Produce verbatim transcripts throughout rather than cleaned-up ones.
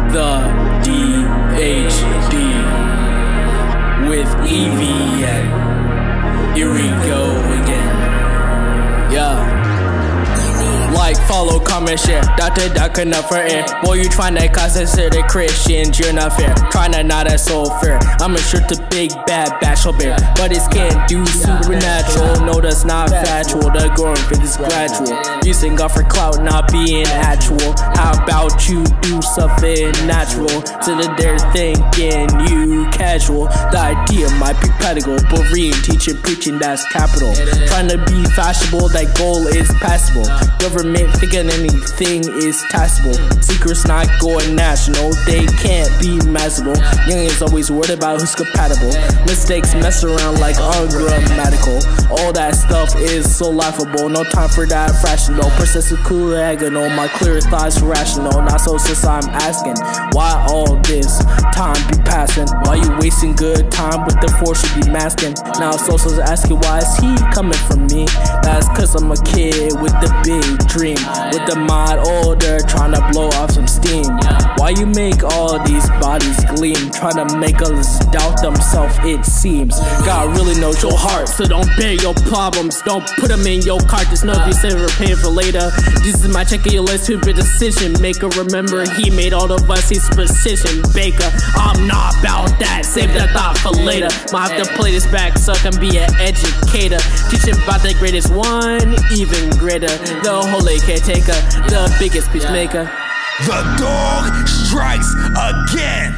the D H D with E V N. Here we go again. Yeah. Like, follow, comment, share. Dot to dot, enough for air. Boy, you tryna cause the Christians, you're not fair. Tryna not that so fair. I'm a shirt to big bad bashful bear, but it can't do supernatural. No, that's not factual. The growing faith is gradual. Using God for clout, not being actual. How about you do something natural? So that they're thinking you casual. The idea might be practical, but reading, teaching, preaching, that's capital. Trying to be fashionable, that goal is passable. Government thinking anything is taxable. Secrets not going national, they can't be maximal. Youngins always worried about who's compatible. Mistakes mess around like ungrammatical. All that stuff is so laughable. No time for that fractional. Process is cool agonal. My clear thoughts rational. Not so since I'm asking, why all this time be passing? Why you wasting good time with the force you be masking? Now socials asking, why is he coming from me? That's cause I'm a kid with the big dream, with the mod older, trying to blow off some steam. Why you make all these bodies gleam, trying to make us doubt themselves, it seems. God really knows your heart, so don't bear your problems. Don't put them in your cart, just know if you save or pay for later. This is my check of your list to be decision maker. Remember, he made all of us, he's precision baker. I'm not about that, save that thought for later. Might have to play this back so I can be an educator. Teaching about the greatest one, even greater. The holy caretaker, the biggest peacemaker. The dog strikes again.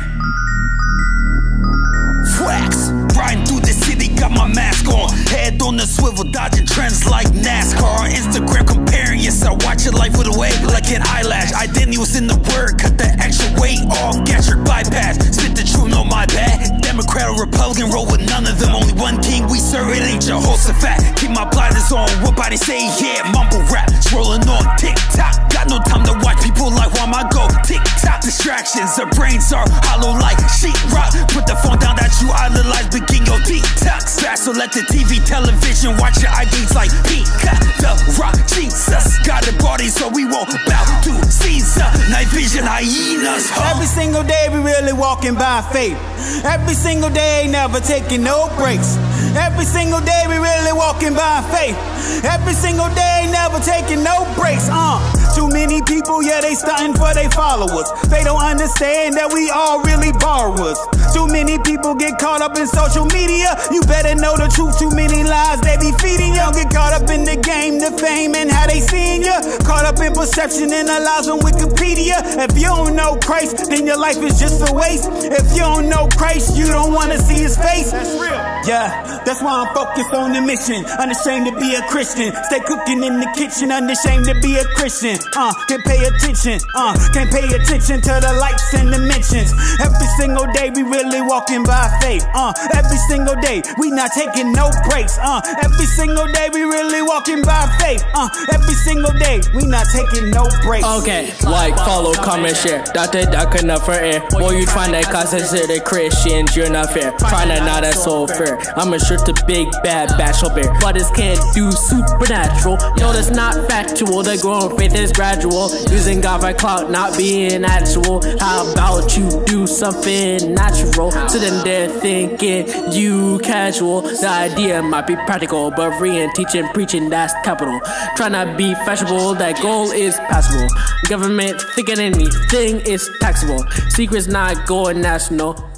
Wax, riding through the city, got my mask on. Head on the swivel, dodging trends like NASCAR. On Instagram, comparing yourself, watch your life with a wave like an eyelash. Identity was in the word, cut the extra weight off, gastric bypass. Spit the truth, no my bad. Democrat or Republican, roll with none of them. Only one king we serve, it ain't your host of fat. Keep my blinders on, what body say, yeah, mumble rap. Scrolling on TikTok, got no time to watch people like why my go TikTok. Distractions, our brains are hollow like sheetrock. Put the phone down that you idolize, begin your detox. Fast, so let the T V, television, watch your I Ds like Peacock. The Rock, Jesus, got the body so we won't bow to Caesar. Night vision, hyenas, huh? Every single day we really walking by faith. Every single day, never taking no breaks. Every single day we really walking by faith. Every single day, never taking no breaks. Uh, too many people, yeah, they stunting for they followers. They don't understand that we all really borrowers. Too many people get caught up in social media. You better know the truth. Too many lies they be feeding you. Get caught up in the game, the fame, and how they seeing you. Caught up in perception and the lies on Wikipedia. If you don't know Christ, then your life is just a waste. If you don't know Christ, you don't want to see his face. That's real. Yeah, that's why I'm focused on the mission. Unashamed to be a Christian. Stay cooking in the kitchen. Unashamed to be a Christian. Uh, can't pay attention. Uh, can't pay attention to the likes and the mentions. Every single day we really walking by faith. Uh, every single day we not taking no breaks. Uh, every single day we really walking by faith. Uh, every single day we not taking no breaks. Okay, like, follow, comment, share. Dot to dot, enough for air. Boy, you tryna cause the Christians, you're not fair. Tryna not that so fair. I'm a shirt to big bad bashful bear, but it can't do supernatural. No, that's not factual. The growing faith is gradual. Using God for clout, not being actual. How about you do something natural? So then they're thinking you casual. The idea might be practical, but reading, teaching, preaching, that's capital. Trying to be fashionable, that goal is passable. Government thinking anything is taxable. Secrets not going national.